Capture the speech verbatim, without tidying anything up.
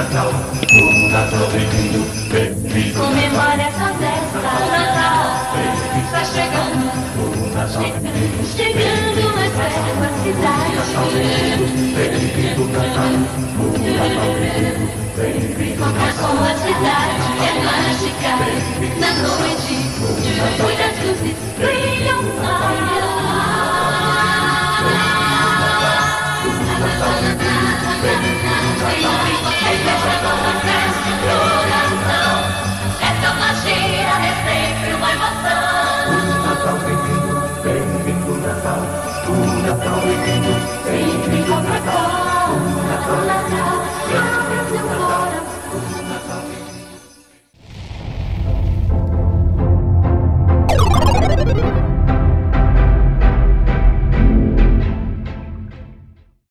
Natal, o Natal vem vindo, vem vindo. Comemora essa festa, o Natal está chegando. O Natal vem vindo, Chegando mais perto a cidade. vem vindo Natal, o Natal vem vindo, vem vindo A Natal. sua cidade é mágica. Na noite de muitas luzes brilham. Essa magia é sempre uma emoção. O Natal vem vindo, vem vindo Natal. O Natal vem vindo, vem vindo Natal. O Natal vem vindo, vem vindo Natal.